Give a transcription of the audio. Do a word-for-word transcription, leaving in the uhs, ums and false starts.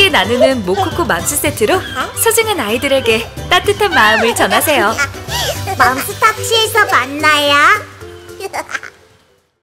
함께 나누는 모코코 맘스 세트로 소중한 아이들에게 따뜻한 마음을 전하세요. 맘스터치에서 만나요.